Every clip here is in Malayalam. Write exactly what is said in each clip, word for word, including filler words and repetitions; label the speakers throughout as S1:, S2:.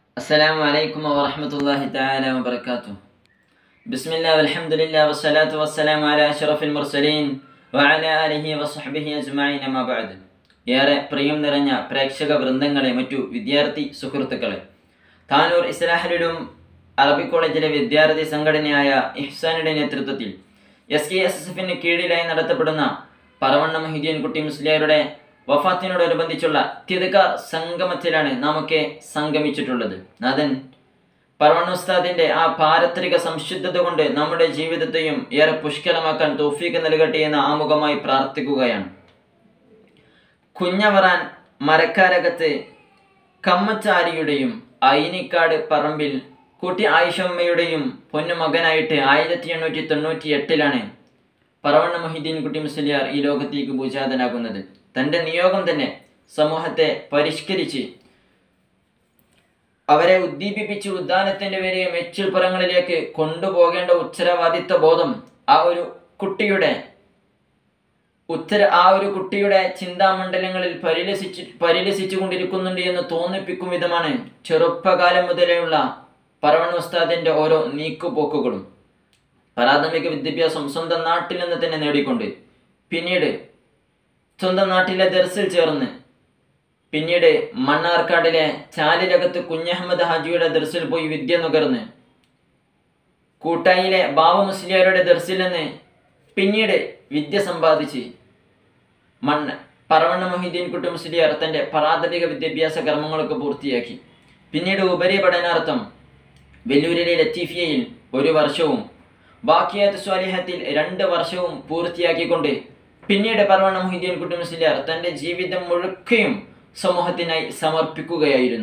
S1: Assalamu alaikum wa rahmatullahi ta'ala wa barakatuh. Bismillah walhamdulillah wa salatu wa salamu ala ashrafil mursalin wa ala alihi wa sahbihi ajma'in amma ba'd. ഏറെ പ്രിയം നിറഞ്ഞ പ്രേക്ഷക വൃന്ദങ്ങളെ, മറ്റു വിദ്യാർത്ഥി സുഹൃത്തുക്കളെ, താനൂർ ഇസ്ലാഹിലും അറബി കോളേജിലെ വിദ്യാർത്ഥി സംഘടനയായ ഇഹ്സാനിയുടെ നേതൃത്വത്തിൽ എസ് കെ എസ് എസ് എഫിന് കീഴിലായി നടത്തപ്പെടുന്ന പറവണ്ണ മൊഹീദ്ദീൻ കുട്ടി മുസ്ലിയാരുടെ വഫാത്തിനോടനുബന്ധിച്ചുള്ള തിദ്കാർ സംഗമത്തിലാണ് നാമൊക്കെ സംഗമിച്ചിട്ടുള്ളത്. നാഥൻ പറവണ്ണ ഉസ്താദിന്റെ ആ പാരത്രിക സംശുദ്ധത കൊണ്ട് നമ്മുടെ ജീവിതത്തെയും ഏറെ പുഷ്കലമാക്കാൻ തൗഫീഖ് നൽകട്ടെ എന്ന് ആമുഖമായി പ്രാർത്ഥിക്കുകയാണ്. കുഞ്ഞവറാൻ മരക്കാരകത്ത് കമ്മച്ചാരിയുടെയും ഐനിക്കാട് പറമ്പിൽ കുട്ടി ആയിഷമ്മയുടെയും പൊന്നുമകനായിട്ട് ആയിരത്തി എണ്ണൂറ്റി തൊണ്ണൂറ്റി എട്ടിലാണ് പറവണ്ണ മൊഹീദ്ദീൻ കുട്ടി മുസ്ലിയാർ ഈ ലോകത്തേക്ക് ഭൂജാതനാകുന്നത്. തൻ്റെ നിയോഗം തന്നെ സമൂഹത്തെ പരിഷ്കരിച്ച് അവരെ ഉദ്ദീപിപ്പിച്ച് ഉദ്ധാനത്തിന്റെ വലിയ മെച്ചിൽപ്പുറങ്ങളിലേക്ക് കൊണ്ടുപോകേണ്ട ഉത്തരവാദിത്വ ബോധം ആ ഒരു കുട്ടിയുടെ ഉത്തര ആ ഒരു കുട്ടിയുടെ ചിന്താമണ്ഡലങ്ങളിൽ പരിലസിച്ച് പരിലസിച്ചു കൊണ്ടിരിക്കുന്നുണ്ട് എന്ന് തോന്നിപ്പിക്കും വിധമാണ് ചെറുപ്പകാലം മുതലേയുള്ള പറവണ്ണ ഉസ്താദിന്റെ ഓരോ നീക്കുപോക്കുകളും. പ്രാഥമിക വിദ്യാഭ്യാസം സ്വന്തം നാട്ടിൽ നിന്ന് തന്നെ നേടിക്കൊണ്ട് പിന്നീട് സ്വന്തം നാട്ടിലെ ദർസിൽ ചേർന്ന് പിന്നീട് മണ്ണാർക്കാടിലെ ചാലിലകത്ത് കുഞ്ഞഹമ്മദ് ഹാജിയുടെ ദർസിൽ പോയി വിദ്യ നുകർന്ന് കൂട്ടായിലെ ബാവ മുസ്ലിയാരുടെ ദർസിൽ നിന്ന് പിന്നീട് വിദ്യ സമ്പാദിച്ച് മണ്ണ് പറവണ്ണ മൊഹീദ്ദീൻ കുട്ടി മുസ്ലിയാർ തൻ്റെ പ്രാഥമിക വിദ്യാഭ്യാസ കർമ്മങ്ങളൊക്കെ പൂർത്തിയാക്കി. പിന്നീട് ഉപരി പഠനാർത്ഥം വെല്ലൂരിലെ ലത്തീഫിയയിൽ ഒരു വർഷവും ബാക്കിയാത്ത് സ്വാലിഹത്തിൽ രണ്ട് വർഷവും പൂർത്തിയാക്കിക്കൊണ്ട് പിന്നീട് പറവണ്ണ മൊഹീദ്ദീൻ കുട്ടി മുസ്ലിയാർ തൻ്റെ ജീവിതം മുഴുക്കയും സമൂഹത്തിനായി സമർപ്പിക്കുകയായിരുന്നു.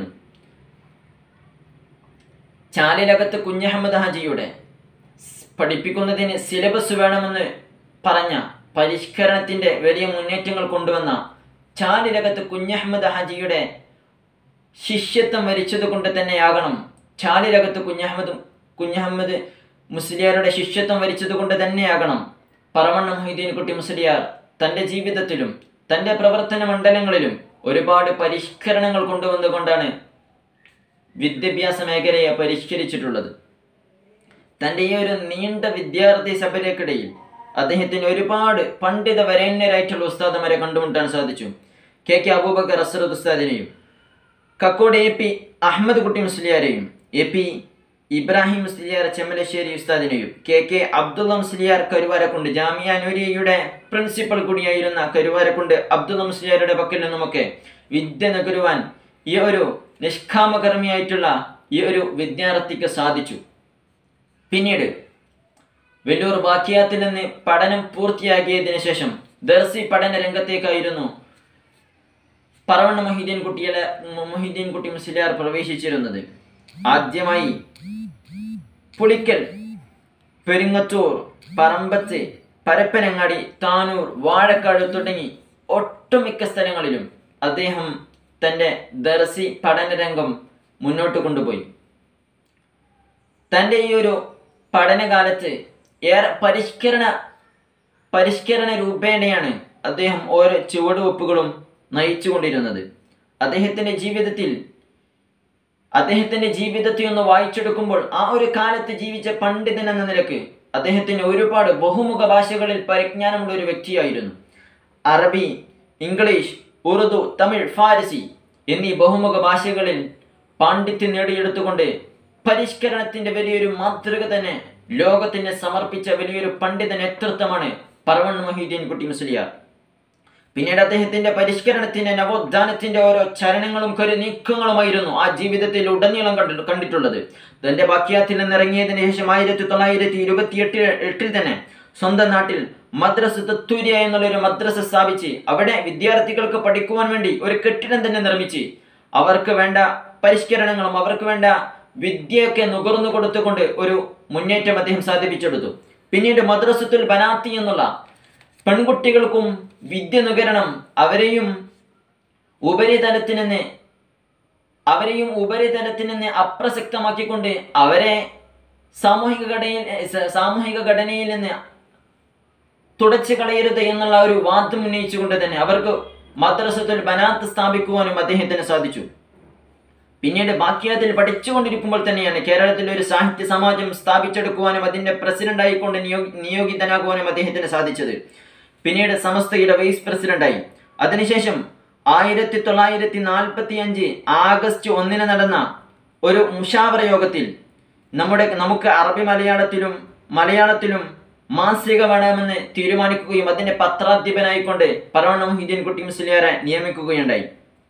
S1: ചാലിലകത്ത് കുഞ്ഞഹമ്മദ് ഹാജിയുടെ പഠിപ്പിക്കുന്നതിന് സിലബസ് വേണമെന്ന് പറഞ്ഞ പരിഷ്കരണത്തിന്റെ വലിയ മുന്നേറ്റങ്ങൾ കൊണ്ടുവന്ന ചാലിലകത്ത് കുഞ്ഞഹമ്മദ് ഹാജിയുടെ ശിഷ്യത്വം വരിച്ചത് കൊണ്ട് തന്നെയാകണം ചാലിലകത്ത് കുഞ്ഞഹമ്മദ് കുഞ്ഞഹമ്മദ് മുസ്ലിയാരുടെ ശിഷ്യത്വം വരിച്ചത് കൊണ്ട് തന്നെയാകണം പറവണ്ണ മൊഹീദ്ദീൻ കുട്ടി മുസ്ലിയാർ തൻ്റെ ജീവിതത്തിലും തൻ്റെ പ്രവർത്തന മണ്ഡലങ്ങളിലും ഒരുപാട് പരിഷ്കരണങ്ങൾ കൊണ്ടുവന്നുകൊണ്ടാണ് വിദ്യാഭ്യാസ മേഖലയെ പരിഷ്കരിച്ചിട്ടുള്ളത്. തൻ്റെ ഈ ഒരു നീണ്ട വിദ്യാർത്ഥി സഭയ്ക്കിടയിൽ അദ്ദേഹത്തിന് ഒരുപാട് പണ്ഡിത വരേണ്യരായിട്ടുള്ള ഉസ്താദന്മാരെ കണ്ടുമുട്ടാൻ സാധിച്ചു. കെ കെ അബൂബക്കർ അസ്രദ് ഉസ്താദിനെയും കക്കോട് എ പി അഹമ്മദ് കുട്ടി മുസ്ലിയാരെയും എ പി ഇബ്രാഹിം മുസ്ലിയാർ ചെമ്മലശ്ശേരി ഉസ്താദിനെയും കെ കെ അബ്ദുള്ള മുസ്ലിയാർ കരുവാരക്കുണ്ട് ജാമിയ നൂരിയയുടെ പ്രിൻസിപ്പൽ കൂടിയായിരുന്ന കരുവാരക്കുണ്ട് അബ്ദുള്ള മുസ്ലിയാരുടെ പക്കൽ നിന്നുമൊക്കെ വിദ്യ നുകരുവാൻ ഈ ഒരു നിഷ്കാമകർമ്മിയായിട്ടുള്ള ഈ ഒരു വിദ്യാർത്ഥിക്ക് സാധിച്ചു. പിന്നീട് വെല്ലൂർ ബാക്കിയാത്തിൽ നിന്ന് പഠനം പൂർത്തിയാക്കിയതിനു ശേഷം ദർസി പഠന രംഗത്തേക്കായിരുന്നു പറവണ്ണ മൊഹീദ്ദീൻ കുട്ടിയെ മൊഹീദ്ദീൻ കുട്ടി മുസ്ലിയാർ പ്രവേശിച്ചിരുന്നത്. ആദ്യമായി പുളിക്കൽ, പെരിങ്ങത്തൂർ, പറമ്പത്ത്, പരപ്പനങ്ങാടി, താനൂർ, വാഴക്കാട് തുടങ്ങി ഒട്ടുമിക്ക സ്ഥലങ്ങളിലും അദ്ദേഹം തൻ്റെ ദർസി പഠനരംഗം മുന്നോട്ട് കൊണ്ടുപോയി. തൻ്റെ ഈ ഒരു പഠനകാലത്ത് ഏറെ പരിഷ്കരണ പരിഷ്കരണ രൂപേണയാണ് അദ്ദേഹം ഓരോ ചുവടുവെപ്പുകളും നയിച്ചുകൊണ്ടിരുന്നത്. അദ്ദേഹത്തിൻ്റെ ജീവിതത്തിൽ അദ്ദേഹത്തിന്റെ ജീവിതത്തെ ഒന്ന് വായിച്ചെടുക്കുമ്പോൾ ആ ഒരു കാലത്ത് ജീവിച്ച പണ്ഡിതൻ എന്ന നിലക്ക് അദ്ദേഹത്തിന് ഒരുപാട് ബഹുമുഖ ഭാഷകളിൽ പരിജ്ഞാനമുള്ള ഒരു വ്യക്തിയായിരുന്നു. അറബി, ഇംഗ്ലീഷ്, ഉറുദു, തമിഴ്, ഫാരസി എന്നീ ബഹുമുഖ ഭാഷകളിൽ പാണ്ഡിത്യം നേടിയെടുത്തുകൊണ്ട് പരിഷ്കരണത്തിന്റെ വലിയൊരു മാതൃക തന്നെ ലോകത്തിന് സമർപ്പിച്ച വലിയൊരു പണ്ഡിത നേതൃത്വമാണ് പറവണ്ണ മൊഹീദ്ദീൻ കുട്ടി മുസ്ലിയാർ. പിന്നീട് അദ്ദേഹത്തിന്റെ പരിഷ്കരണത്തിന്റെ നവോത്ഥാനത്തിന്റെ ഓരോ ചരണങ്ങളും കരു നീക്കങ്ങളുമായിരുന്നു ആ ജീവിതത്തിൽ ഉടനീളം കണ്ടു കണ്ടിട്ടുള്ളത്. തന്റെ ബാക്കിയാത്തിൽ നിന്ന് ഇറങ്ങിയതിനു ശേഷം ആയിരത്തി തൊള്ളായിരത്തി ഇരുപത്തി എട്ടി എട്ടിൽ തന്നെ സ്വന്തം നാട്ടിൽ മദ്രസ തത്തൂരിയ എന്നുള്ളൊരു മദ്രസ സ്ഥാപിച്ച് അവിടെ വിദ്യാർത്ഥികൾക്ക് പഠിക്കുവാൻ വേണ്ടി ഒരു കെട്ടിടം തന്നെ നിർമ്മിച്ച് അവർക്ക് വേണ്ട പരിഷ്കരണങ്ങളും അവർക്ക് വേണ്ട വിദ്യയൊക്കെ നുകർന്നു കൊടുത്തുകൊണ്ട് ഒരു മുന്നേറ്റം അദ്ദേഹം സാധിപ്പിച്ചെടുത്തു. പിന്നീട് മദ്രസത്തുൽ ബനാത്തി എന്നുള്ള പെൺകുട്ടികൾക്കും വിദ്യ നുകരണം, അവരെയും ഉപരിതലത്തിൽ നിന്ന് അവരെയും ഉപരിതലത്തിൽ നിന്ന് അപ്രസക്തമാക്കിക്കൊണ്ട് അവരെ സാമൂഹിക ഘടനയിൽ സാമൂഹിക ഘടനയിൽ നിന്ന് തുടച്ചു കളയരുത് എന്നുള്ള ഒരു വാദം ഉന്നയിച്ചുകൊണ്ട് തന്നെ അവർക്ക് മദ്രസത്തുൽ ബനാത്ത് സ്ഥാപിക്കുവാനും അദ്ദേഹത്തിന് സാധിച്ചു. പിന്നീട് ബാക്കിയാത്തിൽ പഠിച്ചുകൊണ്ടിരിക്കുമ്പോൾ തന്നെയാണ് കേരളത്തിൽ ഒരു സാഹിത്യ സമാജം സ്ഥാപിച്ചെടുക്കുവാനും അതിൻ്റെ പ്രസിഡന്റ് ആയിക്കൊണ്ട് നിയോ നിയോഗിതനാകുവാനും അദ്ദേഹത്തിന് സാധിച്ചത്. പിന്നീട് സമസ്തയുടെ വൈസ് പ്രസിഡന്റായി. അതിനുശേഷം ആയിരത്തി തൊള്ളായിരത്തി നാൽപ്പത്തി അഞ്ച് ആഗസ്റ്റ് ഒന്നിന് നടന്ന ഒരു മുഷാവറ യോഗത്തിൽ നമ്മുടെ നമുക്ക് അറബി മലയാളത്തിലും മലയാളത്തിലും മാസിക വേണമെന്ന് തീരുമാനിക്കുകയും അതിൻ്റെ പത്രാധിപനായിക്കൊണ്ട് പറവണ മുഹീദ്ദീൻ കുട്ടി മുസ്ലിയാരെ നിയമിക്കുകയുണ്ടായി.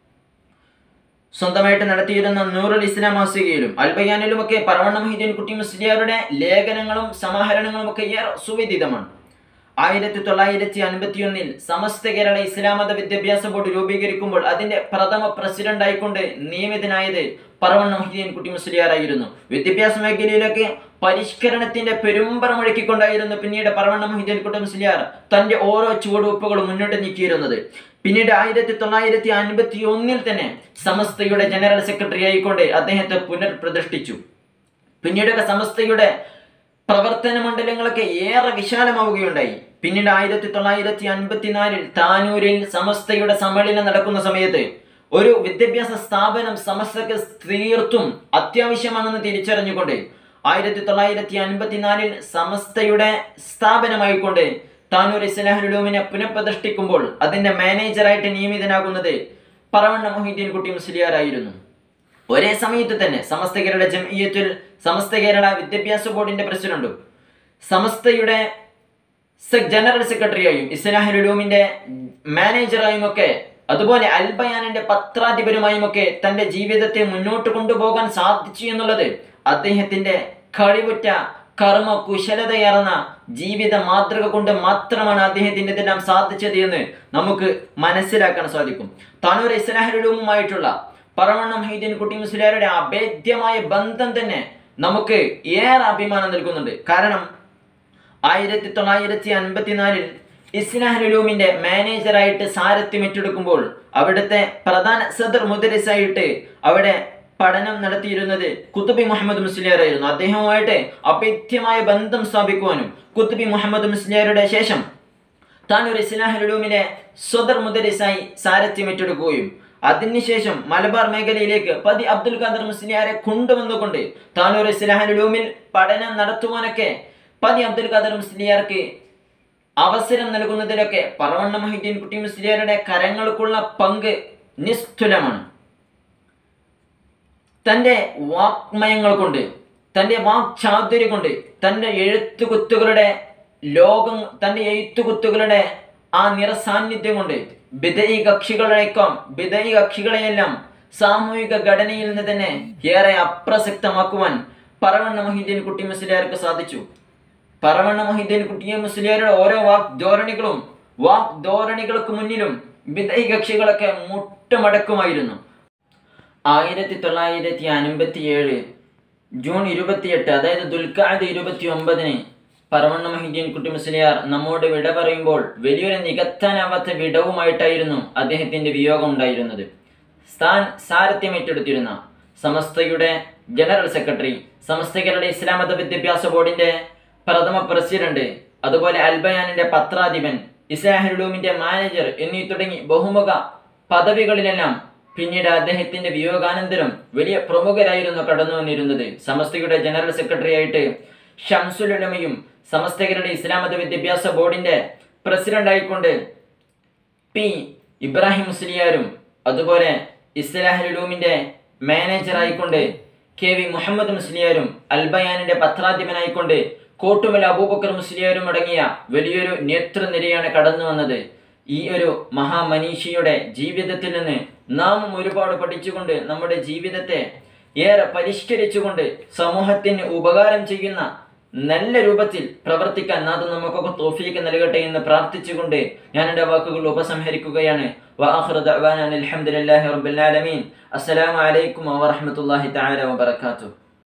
S1: സ്വന്തമായിട്ട് നടത്തിയിരുന്ന നൂറുൽ ഇസ്ലാം മാസികയിലും അൽബയാനിലുമൊക്കെ പറവണ മുഹീദ്ദീൻ കുട്ടി മുസ്ലിയാരുടെ ലേഖനങ്ങളും സമാഹരണങ്ങളും ഒക്കെ ഏറെ സുവിദിതമാണ്. ആയിരത്തി തൊള്ളായിരത്തി അൻപത്തി ഒന്നിൽ സമസ്ത കേരള ഇസ്ലാം മത വിദ്യാഭ്യാസ ബോർഡ് രൂപീകരിക്കുമ്പോൾ അതിന്റെ പ്രഥമ പ്രസിഡന്റ് ആയിക്കൊണ്ട് നിയമിതനായത് പറവണ മുഹീദ്ദീൻ കുട്ടി മുസ്ലിയാരായിരുന്നു. വിദ്യാഭ്യാസ മേഖലയിലൊക്കെ പരിഷ്കരണത്തിന്റെ പെരുമ്പറ മുഴക്കിക്കൊണ്ടായിരുന്നു പിന്നീട് പറവണ മുഹീദ്ദീൻ കുട്ടി മുസ്ലിയാർ തന്റെ ഓരോ ചുവടുവെപ്പുകളും മുന്നോട്ട് നീക്കിയിരുന്നത്. പിന്നീട് ആയിരത്തി തൊള്ളായിരത്തി അൻപത്തി ഒന്നിൽ തന്നെ സമസ്തയുടെ ജനറൽ സെക്രട്ടറി ആയിക്കൊണ്ട് അദ്ദേഹത്തെ പുനർപ്രതിഷ്ഠിച്ചു. പിന്നീടൊക്കെ സമസ്തയുടെ പ്രവർത്തന മണ്ഡലങ്ങളൊക്കെ ഏറെ വിശാലമാവുകയുണ്ടായി. പിന്നീട് ആയിരത്തി തൊള്ളായിരത്തി അൻപത്തിനാലിൽ താനൂരിൽ സമസ്തയുടെ സമ്മേളനം നടക്കുന്ന സമയത്ത് ഒരു വിദ്യാഭ്യാസ സ്ഥാപനം സമസ്തക്ക് തീർത്തും അത്യാവശ്യമാണെന്ന് തിരിച്ചറിഞ്ഞുകൊണ്ട് ആയിരത്തി തൊള്ളായിരത്തി അൻപത്തിനാലിൽ സമസ്തയുടെ സ്ഥാപനമായിക്കൊണ്ട് താനൂർ ഇസ്ലാഹുൽ ഉലൂമിനെ പുനഃപ്രതിഷ്ഠിക്കുമ്പോൾ അതിന്റെ മാനേജറായിട്ട് നിയമിതനാകുന്നത് പറവണ മുഹീദ്ദീൻ കുട്ടി മുസ്ലിയാരായിരുന്നു. ഒരേ സമയത്ത് തന്നെ സമസ്ത കേരള ജംഇയ്യത്തുൽ സമസ്ത കേരള വിദ്യാഭ്യാസ ബോർഡിന്റെ പ്രസിഡന്റും സമസ്തയുടെ ജനറൽ സെക്രട്ടറിയായും ഇസ്ലാഹുൽ ഉലൂമിന്റെ മാനേജറായും ഒക്കെ അതുപോലെ അൽബയാനിന്റെ പത്രാധിപരുമായും ഒക്കെ തന്റെ ജീവിതത്തെ മുന്നോട്ട് കൊണ്ടുപോകാൻ സാധിച്ചു എന്നുള്ളത് അദ്ദേഹത്തിന്റെ കഴിവുറ്റ കർമ്മ കുശലതയാർന്ന ജീവിത മാതൃക കൊണ്ട് മാത്രമാണ് അദ്ദേഹത്തിന്റെ ഇതെല്ലാം സാധിച്ചത് എന്ന് നമുക്ക് മനസ്സിലാക്കാൻ സാധിക്കും. താനൂർ ഇസ്ലാഹുൽ ഉലൂമുമായിട്ടുള്ള പറവണ മുഹീദ്ദീൻ കുട്ടി മുസ്ലിയാരുടെ അഭേദ്യമായ ബന്ധം തന്നെ നമുക്ക് ഏറെ അഭിമാനം നൽകുന്നുണ്ട്. കാരണം ആയിരത്തി തൊള്ളായിരത്തി അൻപത്തിനാലിൽ ഇസ്ലാഹുൽ ഉലൂമിന്റെ മാനേജറായിട്ട് സാരഥ്യം ഏറ്റെടുക്കുമ്പോൾ അവിടുത്തെ പ്രധാന സദർ മുദരിസായിട്ട് അവിടെ പഠനം നടത്തിയിരുന്നത് കുത്തുബി മുഹമ്മദ് മുസ്ലിയാരായിരുന്നു. അദ്ദേഹവുമായിട്ട് അഭേദ്യമായ ബന്ധം സ്ഥാപിക്കുവാനും കുത്തുബി മുഹമ്മദ് മുസ്ലിയാരുടെ ശേഷം താനൂർ ഇസ്ലാഹുൽ ഉലൂമിലെ സദർ മുദരിസായി സാരഥ്യം ഏറ്റെടുക്കുകയും അതിനുശേഷം മലബാർ മേഖലയിലേക്ക് പതി അബ്ദുൽ ഖാദർ മുസ്ലിയാരെ കൊണ്ടുവന്നുകൊണ്ട് താനൂർ ഇസ്ലാഹുൽ ഉലൂമിൽ പഠനം നടത്തുവാനൊക്കെ പതി അബ്ദുൽ ഖാദർ മുസ്ലിയാർക്ക് അവസരം നൽകുന്നതിലൊക്കെ പറവണ മുഹീദ്ദീൻ കുട്ടി മുസ്ലിയാരുടെ കരങ്ങൾക്കുള്ള പങ്ക് നിസ്തുലമാണ്. തൻ്റെ വാക്മയങ്ങൾ കൊണ്ട് തൻ്റെ വാക്ചാതുര്യം കൊണ്ട് തൻ്റെ എഴുത്തുകുത്തുകളുടെ ലോകം തൻ്റെ എഴുത്തുകുത്തുകളുടെ ആ നിറസാന്നിധ്യം കൊണ്ട് ബിദഈ കക്ഷികളേക്കാം ബിദഈ കക്ഷികളെയെല്ലാം സാമൂഹിക ഘടനയിൽ നിന്ന് തന്നെ ഏറെ അപ്രസക്തമാക്കുവാൻ പറവണ മുഹീദ്ദീൻ കുട്ടി മുസ്ലിയാർക്ക് സാധിച്ചു. പറവണ മുഹീദ്ദീൻ കുട്ടി മുസ്ലിയാരുടെ ഓരോ വാക് ധോരണികളും വാക് ധോരണികൾക്ക് മുന്നിലും ബിദഈ കക്ഷികളൊക്കെ മുട്ടുമടക്കുമായിരുന്നു. ആയിരത്തി തൊള്ളായിരത്തി അൻപത്തി ഏഴ് ജൂൺ ഇരുപത്തിയെട്ട് അതായത് ദുൽഖഅദ ഇരുപത്തി ഒമ്പതിന് പറവണ മുഹീദ്ദീൻ കുട്ടി മുസ്ലിയാർ നമ്മോട് വിട പറയുമ്പോൾ വലിയൊരു നികത്താനാവാത്ത വിടവുമായിട്ടായിരുന്നു അദ്ദേഹത്തിന്റെ വിയോഗം ഉണ്ടായിരുന്നത്. സ്ഥാൻ സാരഥ്യം ഏറ്റെടുത്തിരുന്ന സമസ്തയുടെ ജനറൽ സെക്രട്ടറി, സമസ്ത കേരള ഇസ്ലാം മത വിദ്യാഭ്യാസ ബോർഡിന്റെ പ്രഥമ പ്രസിഡന്റ്, അതുപോലെ അൽബയാനിന്റെ പത്രാധിപൻ, ഇസ്ലാഹുൽ ഉലൂമിന്റെ മാനേജർ എന്നീ തുടങ്ങി ബഹുമുഖ പദവികളിലെല്ലാം പിന്നീട് അദ്ദേഹത്തിന്റെ വിയോഗാനന്തരം വലിയ പ്രമുഖരായിരുന്നു കടന്നു വന്നിരുന്നത്. സമസ്തയുടെ ജനറൽ സെക്രട്ടറി ആയിട്ട് ഷംസുൽ ഉലമയും സമസ്ത കേരള ഇസ്ലാം മത വിദ്യാഭ്യാസ ബോർഡിന്റെ പ്രസിഡന്റ് ആയിക്കൊണ്ട് പി ഇബ്രാഹിം മുസ്ലിയാരും, അതുപോലെ ഇസ്ലാഹുൽ ഉലൂമിന്റെ മാനേജർ ആയിക്കൊണ്ട് കെ വി മുഹമ്മദ് മുസ്ലിയാരും, അൽബയാനിന്റെ പത്രാധിപനായിക്കൊണ്ട് കോട്ടുമല അബൂബക്കർ മുസ്ലിയാരും അടങ്ങിയ വലിയൊരു നേതൃനിരയാണ് കടന്നു വന്നത്. ഈ ഒരു മഹാമനീഷിയുടെ ജീവിതത്തിൽ നിന്ന് നാം ഒരുപാട് പഠിച്ചുകൊണ്ട് നമ്മുടെ ജീവിതത്തെ ഏറെ പരിഷ്കരിച്ചുകൊണ്ട് സമൂഹത്തിന് ഉപകാരം ചെയ്യുന്ന നല്ല രൂപത്തിൽ പ്രവർത്തിക്കാൻ നാഥൻ നമുക്കൊക്കെ തൗഫീഖ് നൽകട്ടെ എന്ന് പ്രാർത്ഥിച്ചുകൊണ്ട് ഞാൻ എൻ്റെ വാക്കുകൾ ഉപസംഹരിക്കുകയാണ്. വആഖിറു ദഅ്വാനാ അൽഹംദുലില്ലാഹി റബ്ബിൽ ആലമീൻ. അസ്സലാമു അലൈക്കും വറഹ്മത്തുള്ളാഹി തആല വബറകാതുഹു.